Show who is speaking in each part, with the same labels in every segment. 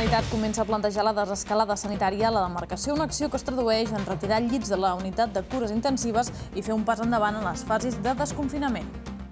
Speaker 1: Generalitat comença a plantejar la desescalada sanitària a la demarcació, una acció que es tradueix en retirar llits de la unitat de cures intensives i fer un pas endavant en les fases de desconfinament.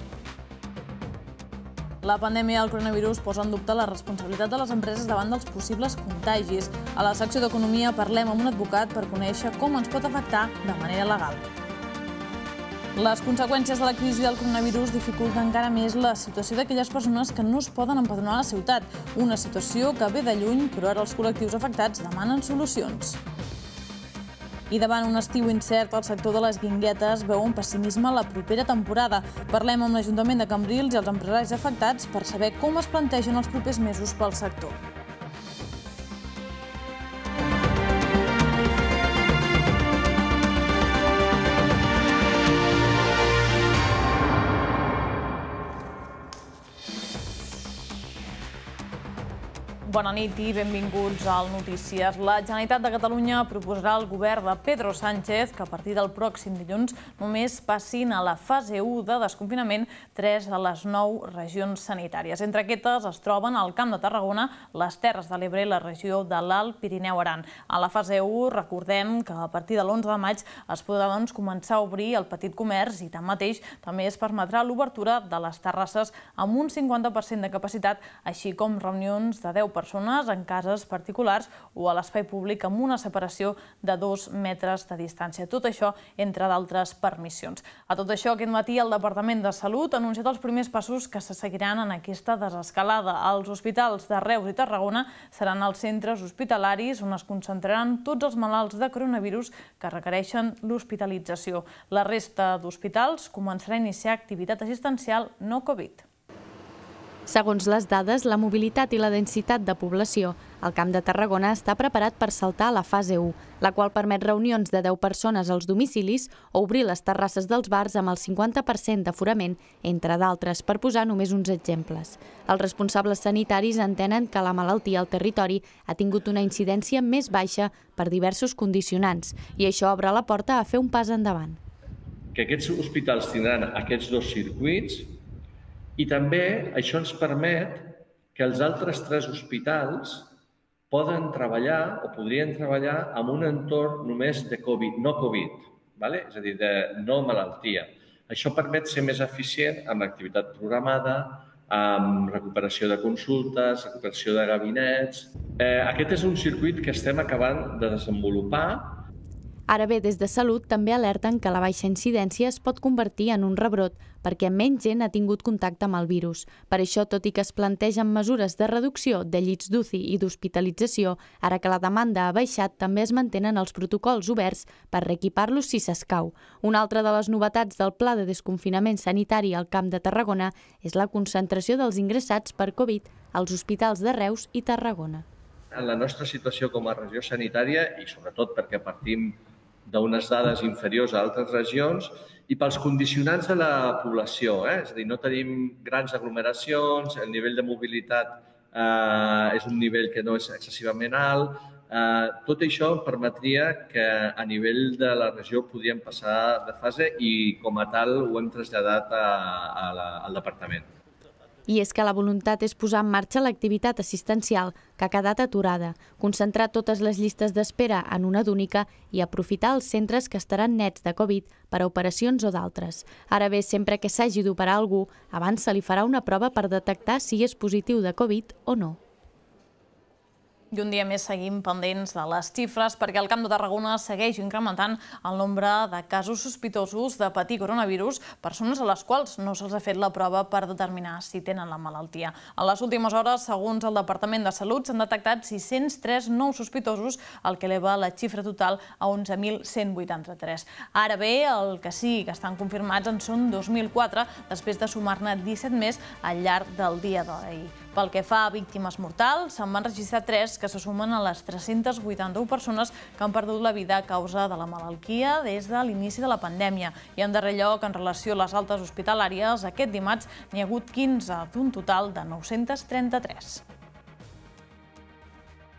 Speaker 1: La pandèmia del coronavirus posa en dubte la responsabilitat de les empreses davant dels possibles contagis. A la secció d'Economia parlem amb un advocat per conèixer com ens pot afectar de manera legal. Les conseqüències de la crisi del coronavirus dificulten encara més la situació d'aquelles persones que no es poden empadronar a la ciutat. Una situació que ve de lluny, però ara els col·lectius afectats demanen solucions. I davant un estiu incert, el sector de les guinguetes veu un pessimisme la propera temporada. Parlem amb l'Ajuntament de Cambrils i els empresaris afectats per saber com es plantegen els propers mesos pel sector. Bona nit i benvinguts al Notícies. La Generalitat de Catalunya proposarà al govern de Pedro Sánchez que a partir del pròxim dilluns només passin a la fase 1 de desconfinament 3 de les 9 regions sanitàries. Entre aquestes es troben el Camp de Tarragona, les Terres de l'Ebre i la regió de l'Alt Pirineu-Aran. A la fase 1 recordem que a partir de l'11 de maig es podrà començar a obrir el petit comerç i tanmateix també es permetrà l'obertura de les terrasses amb un 50% de capacitat, així com reunions de 10 persones en cases particulars o a l'espai públic amb una separació de 2 metres de distància. Tot això entre d'altres permissions. A tot això, aquest matí el Departament de Salut ha anunciat els primers passos que se seguiran en aquesta desescalada. Els hospitals de Reus i Tarragona seran els centres hospitalaris on es concentraran tots els malalts de coronavirus que requereixen l'hospitalització. La resta d'hospitals començarà a iniciar activitat assistencial no Covid.
Speaker 2: Segons les dades, la mobilitat i la densitat de població, el Camp de Tarragona està preparat per saltar a la fase 1, la qual permet reunions de 10 persones als domicilis o obrir les terrasses dels bars amb el 50% d'aforament, entre d'altres, per posar només uns exemples. Els responsables sanitaris entenen que la malaltia al territori ha tingut una incidència més baixa per diversos condicionants i això obre la porta a fer un pas endavant.
Speaker 3: Que aquests hospitals tindran aquests 2 circuits i també això ens permet que els altres 3 hospitals poden treballar o podrien treballar en un entorn només de Covid, no Covid, és a dir, de no malaltia. Això permet ser més eficient amb activitat programada, amb recuperació de consultes, recuperació de gabinets. Aquest és un circuit que estem acabant de desenvolupar.
Speaker 2: Ara bé, des de Salut també alerten que la baixa incidència es pot convertir en un rebrot perquè menys gent ha tingut contacte amb el virus. Per això, tot i que es plantegen mesures de reducció de llits d'UCI i d'hospitalització, ara que la demanda ha baixat, també es mantenen els protocols oberts per reequipar-los si s'escau. Una altra de les novetats del pla de desconfinament sanitari al Camp de Tarragona és la concentració dels ingressats per Covid als hospitals de Reus i Tarragona.
Speaker 3: En la nostra situació com a regió sanitària, i sobretot perquè partim d'unes dades inferiors a altres regions, i pels condicionants de la població. És a dir, no tenim grans aglomeracions, el nivell de mobilitat és un nivell que no és excessivament alt. Tot això permetria que a nivell de la regió podríem passar de fase i com a tal ho hem traslladat al departament.
Speaker 2: I és que la voluntat és posar en marxa l'activitat assistencial que ha quedat aturada, concentrar totes les llistes d'espera en una d'única i aprofitar els centres que estaran nets de Covid per a operacions o d'altres. Ara bé, sempre que s'hagi d'operar algú, abans se li farà una prova per detectar si és positiu de Covid o no.
Speaker 1: I un dia més seguim pendents de les xifres perquè el Camp de Tarragona segueix incrementant el nombre de casos sospitosos de patir coronavirus, persones a les quals no se'ls ha fet la prova per determinar si tenen la malaltia. En les últimes hores, segons el Departament de Salut, s'han detectat 603 nous sospitosos, el que eleva la xifra total a 11.183. Ara bé, el que sí que estan confirmats en són 2.004, després de sumar-ne 17 més al llarg del dia d'ahir. Pel que fa a víctimes mortals, se'n van registrar 3 que se sumen a les 381 persones que han perdut la vida a causa de la malaltia des de l'inici de la pandèmia. I en darrer lloc, en relació a les altes hospitalàries, aquest dimarts n'hi ha hagut 15, d'un total de 933.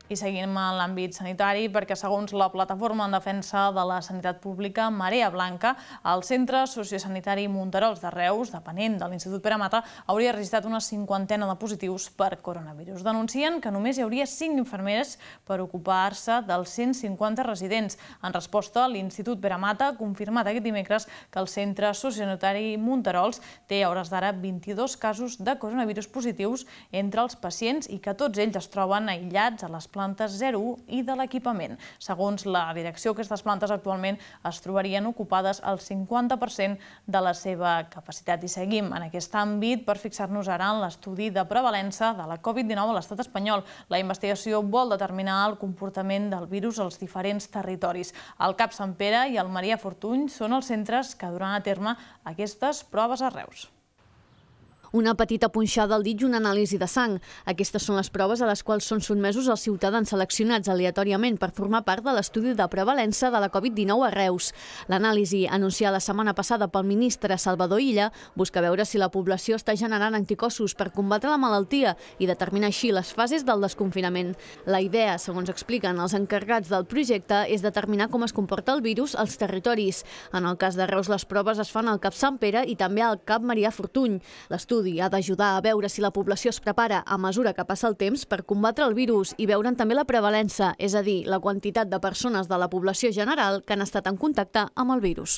Speaker 1: I seguim en l'àmbit sanitari perquè, segons la Plataforma en Defensa de la Sanitat Pública Marea Blanca, el Centre Sociosanitari Monterols de Reus, depenent de l'Institut Pere Mata, hauria registrat una 50ena de positius per coronavirus. Denuncien que només hi hauria 5 infermeres per ocupar-se dels 150 residents. En resposta, l'Institut Pere Mata ha confirmat aquest dimecres que el Centre Sociosanitari Monterols té a hores d'ara 22 casos de coronavirus positius entre els pacients i que tots ells es troben aïllats a les plantes 0-1 i de l'equipament. Segons la direcció, aquestes plantes actualment es trobarien ocupades al 50% de la seva capacitat. I seguim en aquest àmbit per fixar-nos ara en l'estudi de prevalença de la Covid-19 a l'estat espanyol. La investigació vol determinar el comportament del virus als diferents territoris. El CAP Sant Pere i el Maria Fortuny són els centres que duran a terme aquestes proves a Reus.
Speaker 2: Una petita punxada al dit i una anàlisi de sang. Aquestes són les proves a les quals són sotmesos els ciutadans seleccionats aleatòriament per formar part de l'estudi de prevalença de la Covid-19 a Reus. L'anàlisi, anunciada la setmana passada pel ministre Salvador Illa, busca veure si la població està generant anticossos per combatre la malaltia i determinar així les fases del desconfinament. La idea, segons expliquen els encarregats del projecte, és determinar com es comporta el virus als territoris. En el cas de Reus, les proves es fan al CAP Sant Pere i també al CAP Maria Fortuny. L'estudi ha d'ajudar a veure si la població es prepara a mesura que passa el temps per combatre el virus i veure'n també la prevalença, és a dir, la quantitat de persones de la població general que han estat en contacte amb el virus.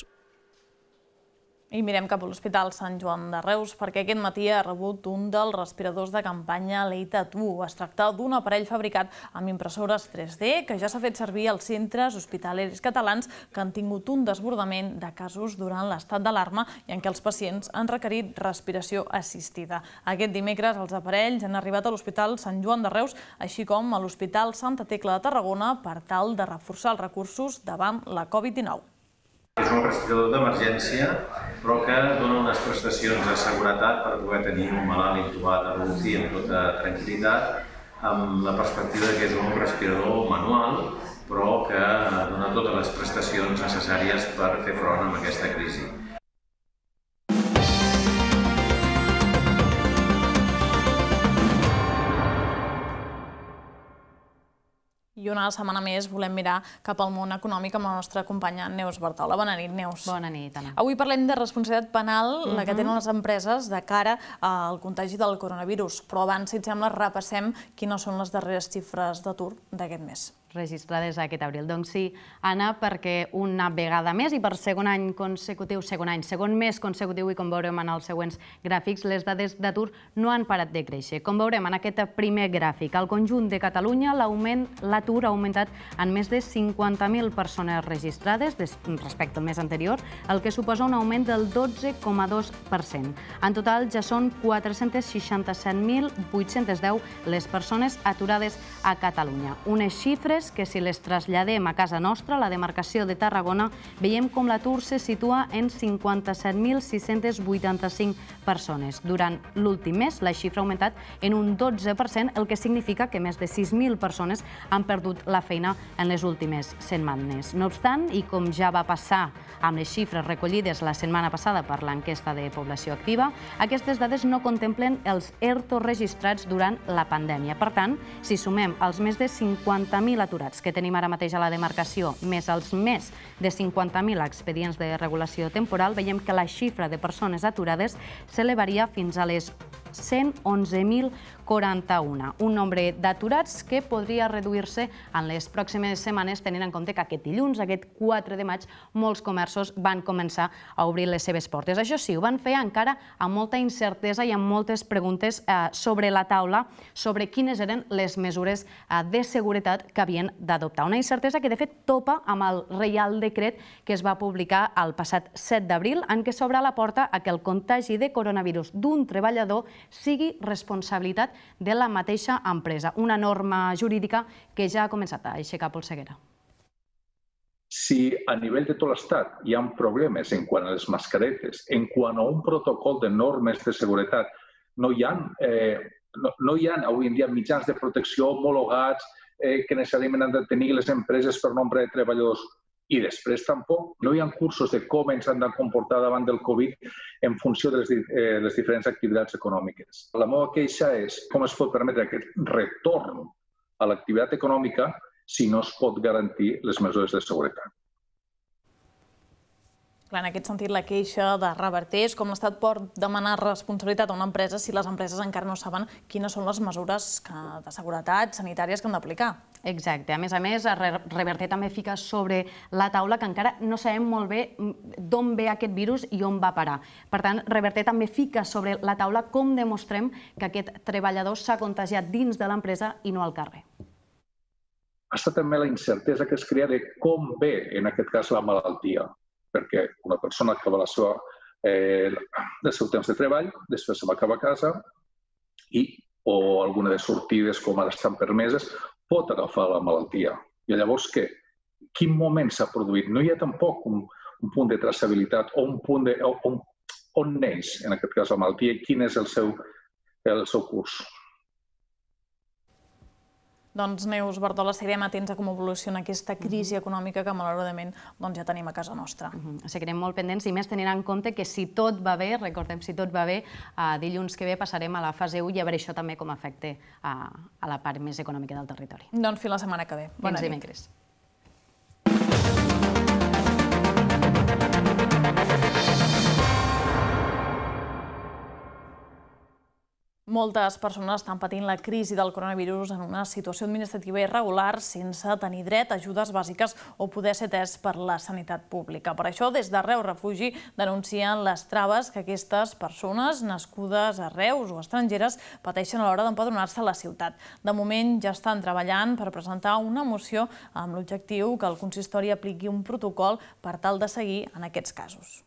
Speaker 1: I mirem cap a l'Hospital Sant Joan de Reus perquè aquest matí ha rebut un dels respiradors de campanya Leita-Tu. Es tracta d'un aparell fabricat amb impressores 3D que ja s'ha fet servir als centres hospitalaris catalans que han tingut un desbordament de casos durant l'estat d'alarma i en què els pacients han requerit respiració assistida. Aquest dimecres els aparells han arribat a l'Hospital Sant Joan de Reus, així com a l'Hospital Santa Tecla de Tarragona per tal de reforçar els recursos davant la Covid-19.
Speaker 4: És un respirador d'emergència, però que dona unes prestacions de seguretat per poder tenir un malalt intubat a l'UCI amb tota tranquil·litat, amb la perspectiva que és un respirador manual, però que dona totes les prestacions necessàries per fer front a aquesta crisi.
Speaker 1: I una setmana més volem mirar cap al món econòmic amb la nostra companya Neus Bartola. Bona nit, Neus.
Speaker 5: Bona nit, Anna.
Speaker 1: Avui parlem de responsabilitat penal, la que tenen les empreses de cara al contagi del coronavirus. Però abans, si et sembla, repassem quines són les darreres xifres d'atur d'aquest mes.
Speaker 5: Registrades aquest abril. Doncs sí, Anna, perquè una vegada més i per segon mes consecutiu i com veurem en els següents gràfics, les dades d'atur no han parat de créixer. Com veurem en aquest primer gràfic, al conjunt de Catalunya l'atur ha augmentat en més de 50.000 persones registrades respecte al mes anterior, el que suposa un augment del 12,2%. En total ja són 467.810 les persones aturades a Catalunya. Unes xifres que si les traslladem a casa nostra, a la demarcació de Tarragona, veiem com l'atur se situa en 57.685 persones. Durant l'últim mes, la xifra ha augmentat en un 12%, el que significa que més de 6.000 persones han perdut la feina en les últimes setmanes. No obstant, i com ja va passar amb les xifres recollides la setmana passada per l'enquesta de població activa, aquestes dades no contemplen els ERTO registrats durant la pandèmia. Per tant, si sumem els més de 50.000 aturats que tenim ara mateix a la demarcació, més els més de 50.000 expedients de regulació temporal, veiem que la xifra de persones aturades s'elevaria fins a les 111.041, un nombre d'aturats que podria reduir-se en les pròximes setmanes, tenint en compte que aquest dilluns, aquest 4 de maig, molts comerços van començar a obrir les seves portes. Això sí, ho van fer encara amb molta incertesa i amb moltes preguntes sobre la taula sobre quines eren les mesures de seguretat que havien d'adoptar. Una incertesa que, de fet, topa amb el Reial Decret que es va publicar el passat 7 d'abril, en què s'obre la porta a que el contagi de coronavirus d'un treballador sigui responsabilitat de la mateixa empresa. Una norma jurídica que ja ha començat a aixecar polseguera.
Speaker 6: Si a nivell de tot l'Estat hi ha problemes en quant a les mascaretes, en quant a un protocol de normes de seguretat, no hi ha avui en dia mitjans de protecció homologats que necessàriament han de tenir les empreses per nombre de treballadors. I després tampoc no hi ha cursos de com ens han de comportar davant del Covid en funció de les diferents activitats econòmiques. La meva queixa és com es pot permetre aquest retorn a l'activitat econòmica si no es pot garantir les mesures de seguretat.
Speaker 1: Clar, en aquest sentit, la queixa de Reverter és com l'Estat pot demanar responsabilitat a una empresa si les empreses encara no saben quines són les mesures de seguretat sanitàries que han d'aplicar.
Speaker 5: Exacte. A més, Reverter també fica sobre la taula que encara no sabem molt bé d'on ve aquest virus i on va parar. Per tant, Reverter també fica sobre la taula com demostrem que aquest treballador s'ha contagiat dins de l'empresa i no al carrer.
Speaker 6: Està també la incertesa que es crea de com ve, en aquest cas, la malaltia. Perquè una persona acaba el seu temps de treball, després se'n va cap a casa o alguna de sortides, com ara estan permeses, pot agafar la malaltia. I llavors què? Quin moment s'ha produït? No hi ha tampoc un punt de traçabilitat o un punt on neix, en aquest cas, la malaltia i quin és el seu curs.
Speaker 1: Doncs, Neus Bardola, seguirem atents a com evoluciona aquesta crisi econòmica que, malauradament, ja tenim a casa nostra.
Speaker 5: Seguirem molt pendents i més tenint en compte que si tot va bé, recordem, si tot va bé, dilluns que ve passarem a la fase 1 i a veure això també com afecta a la part més econòmica del territori.
Speaker 1: Doncs fins la setmana que ve.
Speaker 5: Bona nit. Dimecres.
Speaker 1: Moltes persones estan patint la crisi del coronavirus en una situació administrativa irregular sense tenir dret a ajudes bàsiques o poder ser atès per la sanitat pública. Per això, des de Reus Refugi denuncien les traves que aquestes persones nascudes a Reus o estrangeres pateixen a l'hora d'empadronar-se a la ciutat. De moment ja estan treballant per presentar una moció amb l'objectiu que el consistori apliqui un protocol per tal de seguir en aquests casos.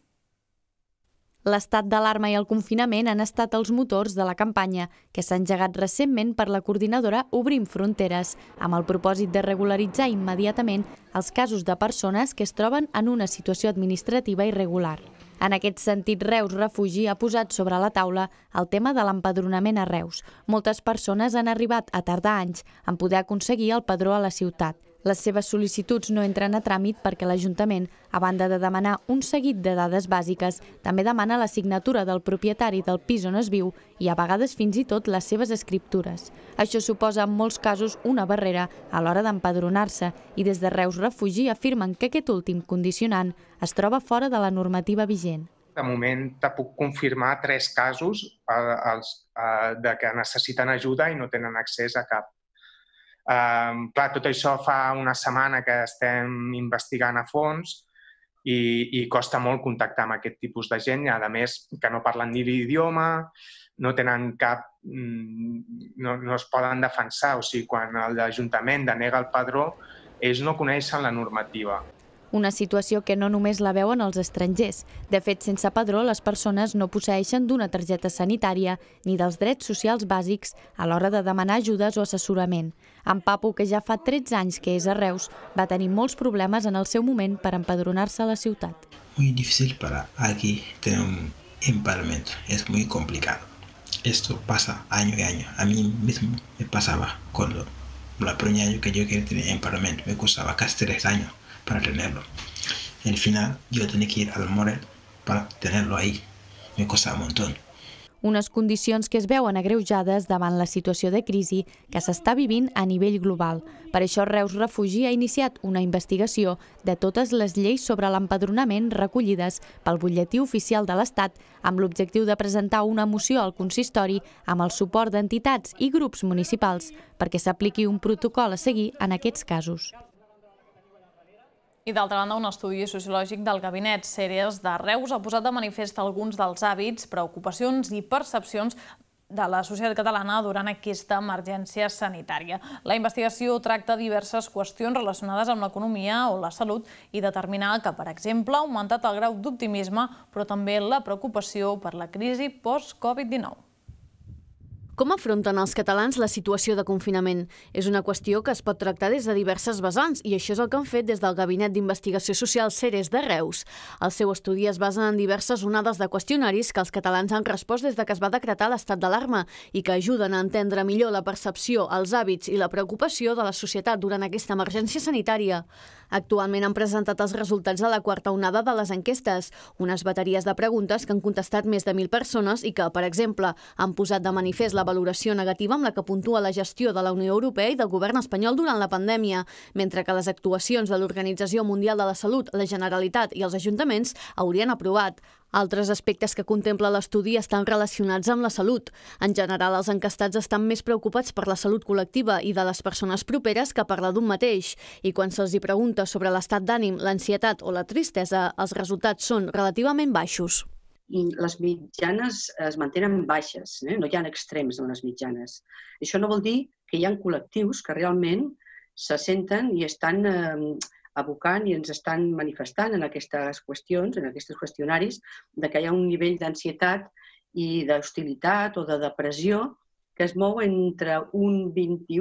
Speaker 2: L'estat d'alarma i el confinament han estat els motors de la campanya, que s'ha engegat recentment per la coordinadora Obrim Fronteres, amb el propòsit de regularitzar immediatament els casos de persones que es troben en una situació administrativa irregular. En aquest sentit, Reus Refugi ha posat sobre la taula el tema de l'empadronament a Reus. Moltes persones han arribat a tardar anys en poder aconseguir el padró a la ciutat. Les seves sol·licituds no entren a tràmit perquè l'Ajuntament, a banda de demanar un seguit de dades bàsiques, també demana la signatura del propietari del pis on es viu i a vegades fins i tot les seves escriptures. Això suposa en molts casos una barrera a l'hora d'empadronar-se i des de Reus Refugi afirmen que aquest últim condicionant es troba fora de la normativa vigent.
Speaker 7: De moment te puc confirmar 3 casos de que necessiten ajuda i no tenen accés a cap. Clar, tot això fa una setmana que estem investigant a fons i costa molt contactar amb aquest tipus de gent i, a més, que no parlen ni l'idioma, no tenen cap... no es poden defensar. O sigui, quan l'Ajuntament denega el padró, ells no coneixen la normativa.
Speaker 2: Una situació que no només la veuen els estrangers. De fet, sense padró, les persones no posseeixen d'una targeta sanitària ni dels drets socials bàsics a l'hora de demanar ajudes o assessorament. En Papu, que ja fa 13 anys que és a Reus, va tenir molts problemes en el seu moment per empadronar-se a la ciutat.
Speaker 8: Muy difícil para aquí tener un empadronamiento. Es muy complicado. Esto pasa año y año. A mí mismo me pasaba cuando el primer año que yo quería tener empadronamiento. Me costaba casi 3 años para tenerlo. Al final yo tenía que ir al Morel para tenerlo ahí. Me costaba un montón.
Speaker 2: Unes condicions que es veuen agreujades davant la situació de crisi que s'està vivint a nivell global. Per això Reus Refugi ha iniciat una investigació de totes les lleis sobre l'empadronament recollides pel butlletí oficial de l'Estat amb l'objectiu de presentar una moció al consistori amb el suport d'entitats i grups municipals perquè s'apliqui un protocol a seguir en aquests casos.
Speaker 1: I d'altra banda, un estudi sociològic del Gabinet Ceres de Reus ha posat de manifest alguns dels hàbits, preocupacions i percepcions de la societat catalana durant aquesta emergència sanitària. La investigació tracta diverses qüestions relacionades amb l'economia o la salut i determinar que, per exemple, ha augmentat el grau d'optimisme, però també la preocupació per la crisi post-Covid-19.
Speaker 9: Com afronten els catalans la situació de confinament? És una qüestió que es pot tractar des de diverses vessants i això és el que han fet des del Gabinet d'Investigació Social Ceres de Reus. El seu estudi es basa en diverses onades de qüestionaris que els catalans han respost des que es va decretar l'estat d'alarma i que ajuden a entendre millor la percepció, els hàbits i la preocupació de la societat durant aquesta emergència sanitària. Actualment han presentat els resultats de la quarta onada de les enquestes, unes bateries de preguntes que han contestat més de 1.000 persones i que, per exemple, han posat de manifest la la valoració negativa amb la que puntua la gestió de la Unió Europea i del govern espanyol durant la pandèmia, mentre que les actuacions de l'Organització Mundial de la Salut, la Generalitat i els ajuntaments haurien aprovat. Altres aspectes que contempla l'estudi estan relacionats amb la salut. En general, els encastats estan més preocupats per la salut col·lectiva i de les persones properes que per la d'un mateix. I quan se'ls pregunta sobre l'estat d'ànim, l'ansietat o la tristesa, els resultats són relativament baixos.
Speaker 10: Les mitjanes es mantenen baixes, no hi ha extrems en les mitjanes. Això no vol dir que hi ha col·lectius que realment se senten i estan abocant i ens estan manifestant en aquestes qüestions, en aquests qüestionaris, que hi ha un nivell d'ansietat i d'hostilitat o de depressió que es mou entre un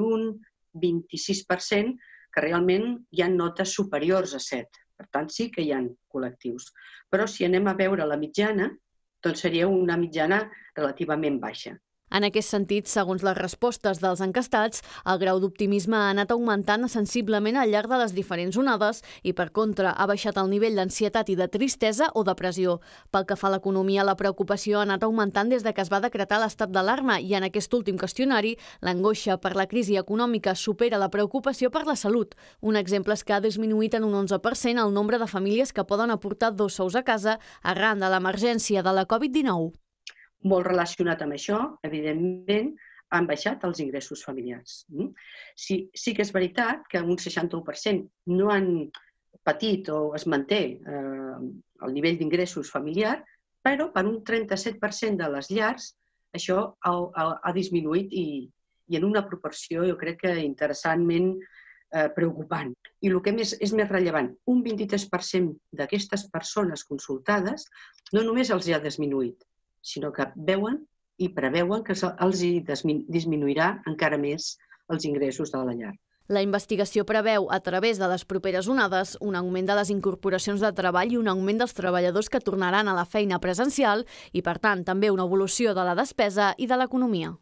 Speaker 10: 21-26%, que realment hi ha notes superiors a 7. Per tant, sí que hi ha col·lectius. Però si anem a veure la mitjana, doncs seria una mitjana relativament baixa.
Speaker 9: En aquest sentit, segons les respostes dels encastats, el grau d'optimisme ha anat augmentant sensiblement al llarg de les diferents onades i, per contra, ha baixat el nivell d'ansietat i de tristesa o depressió. Pel que fa a l'economia, la preocupació ha anat augmentant des que es va decretar l'estat d'alarma i en aquest últim qüestionari, l'angoixa per la crisi econòmica supera la preocupació per la salut. Un exemple és que ha disminuït en un 11% el nombre de famílies que poden aportar 2 sous a casa arran de l'emergència de la Covid-19.
Speaker 10: Molt relacionat amb això, evidentment, han baixat els ingressos familiars. Sí que és veritat que un 61% no han patit o es manté el nivell d'ingressos familiar, però per un 37% de les llars això ha disminuït i en una proporció, jo crec que interessantment preocupant. I el que és més rellevant, un 23% d'aquestes persones consultades no només els ha disminuït, sinó que veuen i preveuen que els disminuirà encara més els ingressos de la llar.
Speaker 9: La investigació preveu, a través de les properes onades, un augment de les incorporacions de treball i un augment dels treballadors que tornaran a la feina presencial i, per tant, també una evolució de la despesa i de l'economia.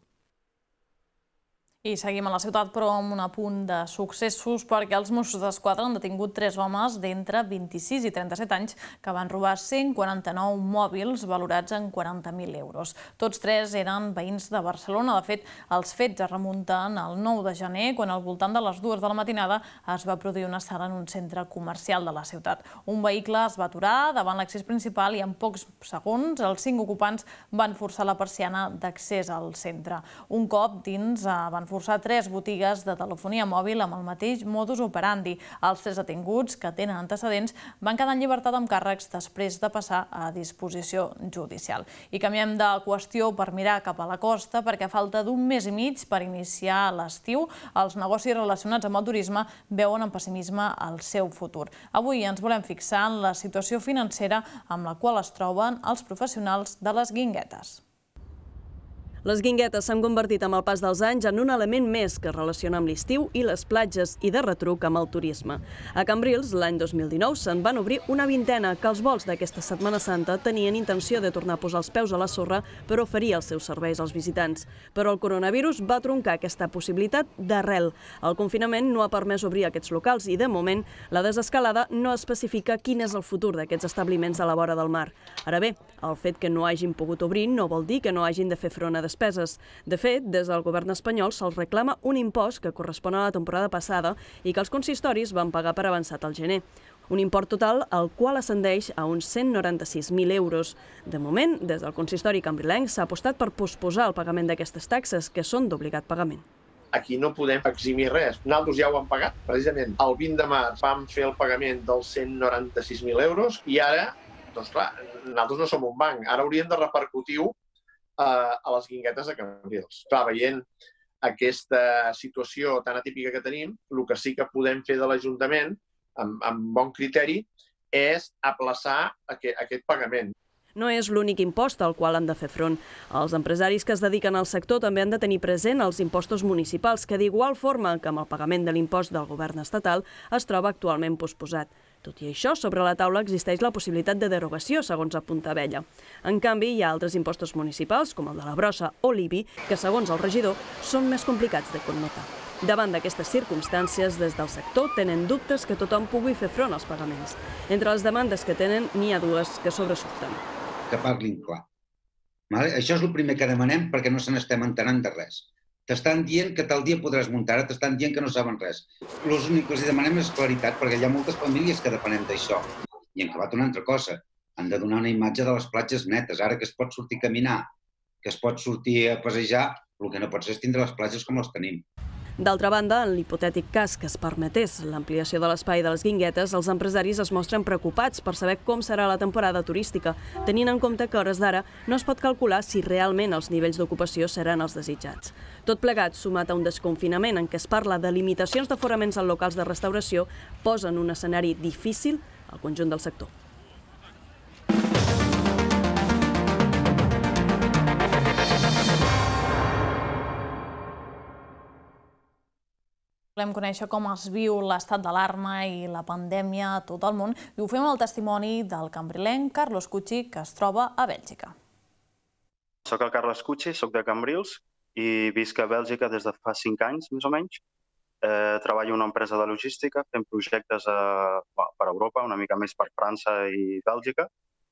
Speaker 1: I seguim a la ciutat, però amb un apunt de successos, perquè els Mossos d'Esquadra han detingut 3 homes d'entre 26 i 37 anys que van robar 149 mòbils valorats en 40.000 euros. Tots 3 eren veïns de Barcelona. De fet, els fets es remunten al 9 de gener, quan al voltant de les 2 de la matinada es va produir una assalt en un centre comercial de la ciutat. Un vehicle es va aturar davant l'accés principal i en pocs segons els 5 ocupants van forçar la persiana d'accés al centre. Un cop dins van forçar 3 botigues de telefonia mòbil amb el mateix modus operandi. Els 3 detinguts, que tenen antecedents, van quedar en llibertat amb càrrecs després de passar a disposició judicial. I canviem de qüestió per mirar cap a la costa, perquè a falta d'un mes i mig per iniciar l'estiu, els negocis relacionats amb el turisme veuen amb pessimisme el seu futur. Avui ens volem fixar en la situació financera amb la qual es troben els professionals de les guinguetes.
Speaker 11: Les guinguetes s'han convertit amb el pas dels anys en un element més que es relaciona amb l'estiu i les platges i de retruc amb el turisme. A Cambrils, l'any 2019, se'n van obrir una vintena que els vols d'aquesta Setmana Santa tenien intenció de tornar a posar els peus a la sorra per oferir els seus serveis als visitants. Però el coronavirus va troncar aquesta possibilitat d'arrel. El confinament no ha permès obrir aquests locals i, de moment, la desescalada no especifica quin és el futur d'aquests establiments a la vora del mar. Ara bé, el fet que no hagin pogut obrir no vol dir que no hagin de fer front a despeses. De fet, des del govern espanyol se'ls reclama un impost que correspon a la temporada passada i que els consistoris van pagar per avançat al gener. Un import total al qual ascendeix a uns 196.000 euros. De moment, des del consistori cambrilenc s'ha apostat per posposar el pagament d'aquestes taxes, que són d'obligat pagament.
Speaker 12: Aquí no podem eximir res. Nosaltres ja ho hem pagat. Precisament el 20 de març vam fer el pagament dels 196.000 euros i ara, doncs clar, nosaltres no som un banc. Ara hauríem de repercutir-ho a les guinguetes de Cambrils. Clar, veient aquesta situació tan atípica que tenim, el que sí que podem fer de l'Ajuntament, amb bon criteri, és aplaçar aquest pagament.
Speaker 11: No és l'únic impost al qual han de fer front. Els empresaris que es dediquen al sector també han de tenir present els impostos municipals, que d'igual forma que amb el pagament de l'impost del govern estatal es troba actualment posposat. Tot i això, sobre la taula existeix la possibilitat de derogació, segons apunta Abella. En canvi, hi ha altres impostos municipals, com el de la brossa o l'IBI, que, segons el regidor, són més complicats de connotar. Davant d'aquestes circumstàncies, des del sector tenen dubtes que tothom pugui fer front als pagaments. Entre les demandes que tenen, n'hi ha dues que sobresurten.
Speaker 13: Que parlin clar. Això és el primer que demanem perquè no se n'estem enterant de res. T'estan dient que tal dia podràs muntar, ara t'estan dient que no saben res. L'únic que els demanem és claritat, perquè hi ha moltes famílies que depenem d'això. I en acabat una altra cosa, han de donar una imatge de les platges netes. Ara que es pot sortir a caminar, que es pot sortir a passejar, el que no pot ser és tindre les platges com les tenim.
Speaker 11: D'altra banda, en l'hipotètic cas que es permetés l'ampliació de l'espai de les Guinguetes, els empresaris es mostren preocupats per saber com serà la temporada turística, tenint en compte que a hores d'ara no es pot calcular si realment els nivells d'ocupació seran els desitjats. Tot plegat, sumat a un desconfinament en què es parla de limitacions d'aforaments en locals de restauració, posa en un escenari difícil al conjunt del sector.
Speaker 1: Volem conèixer com es viu l'estat d'alarma i la pandèmia a tot el món i ho fem amb el testimoni del cambrilenc Carlos Cucci, que es troba a Bèlgica.
Speaker 14: Soc el Carlos Cucci, soc de Cambrils i visc a Bèlgica des de fa 5 anys, més o menys. Treballo en una empresa de logística, fent projectes per Europa, una mica més per França i Bèlgica,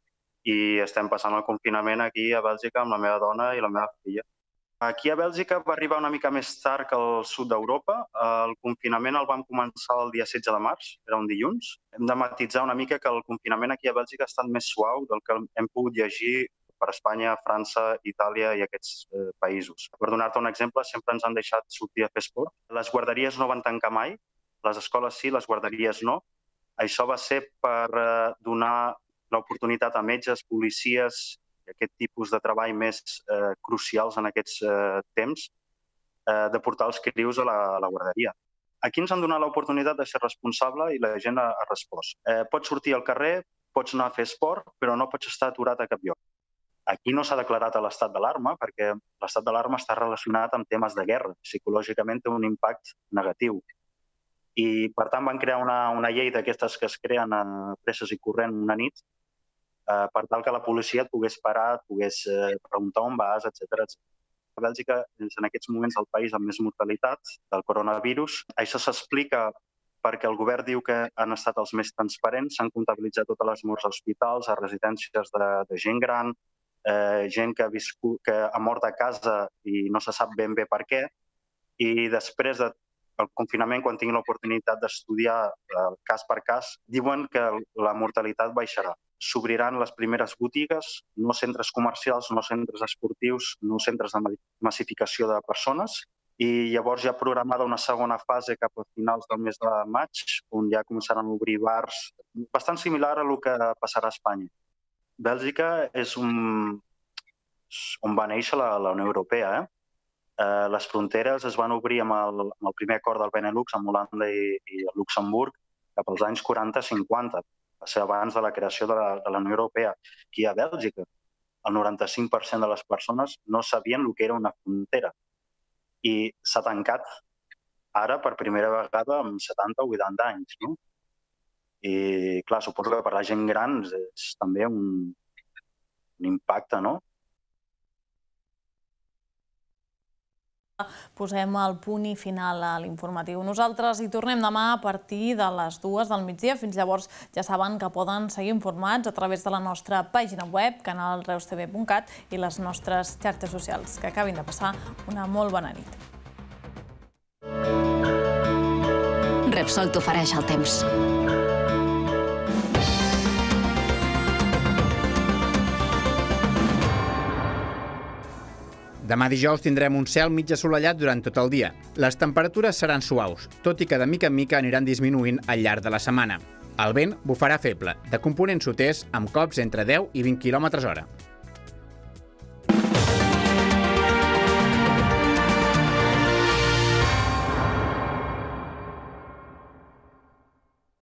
Speaker 14: i estem passant el confinament aquí a Bèlgica amb la meva dona i la meva filla. Aquí a Bèlgica va arribar una mica més tard que al sud d'Europa. El confinament el vam començar el dia 16 de març, era un dilluns. Hem de matitzar una mica que el confinament aquí a Bèlgica ha estat més suau del que hem pogut llegir per Espanya, França, Itàlia i aquests països. Per donar-te un exemple, sempre ens han deixat sortir a fer esport. Les guarderies no van tancar mai, les escoles sí, les guarderies no. Això va ser per donar l'oportunitat a metges, policies i aquest tipus de treball més crucials en aquests temps de portar els crius a la guarderia. Aquí ens han donat l'oportunitat de ser responsable i la gent ha respost. Pots sortir al carrer, pots anar a fer esport, però no pots estar aturat a cap lloc. Aquí no s'ha declarat l'estat d'alarma perquè l'estat d'alarma està relacionat amb temes de guerra. Psicològicament té un impacte negatiu. I, per tant, van crear una llei d'aquestes que es creen presses i corrent una nit per tal que la policia et pogués parar, et pogués preguntar on vas, etc. A Bèlgica és en aquests moments el país amb més mortalitat del coronavirus. Això s'explica perquè el govern diu que han estat els més transparents, s'han comptabilitzat totes les morts a hospitals, a residències de gent gran, gent que ha mort a casa i no se sap ben bé per què. I després del confinament, quan tinguin l'oportunitat d'estudiar cas per cas, diuen que la mortalitat baixarà. S'obriran les primeres botigues, no centres comercials, no centres esportius, no centres de massificació de persones. I llavors hi ha programada una segona fase cap a finals del mes de maig, on ja començaran a obrir bars, bastant similar a el que passarà a Espanya. Bèlgica és on va néixer la Unió Europea. Les fronteres es van obrir amb el primer acord del Benelux, amb Holanda i Luxemburg, cap als anys 40-50. Va ser abans de la creació de la Unió Europea. Aquí a Bèlgica, el 95% de les persones no sabien el que era una frontera. I s'ha tancat ara per primera vegada amb 70 o 80 anys. I, clar, suposo que per la gent gran és també un impacte, no?
Speaker 1: Posem el punt i final a l'informatiu. Nosaltres hi tornem demà a partir de les 2 del migdia. Fins llavors ja saben que poden seguir informats a través de la nostra pàgina web, canalreustv.cat i les nostres xarxes socials. Que acabin de passar una molt bona nit.
Speaker 15: Repsol t'ofereix el temps.
Speaker 16: Demà dijous tindrem un cel mig assolellat durant tot el dia. Les temperatures seran suaus, tot i que de mica en mica aniran disminuint al llarg de la setmana. El vent bufarà feble, de component sud-est, amb cops entre 10 i 20 km/h.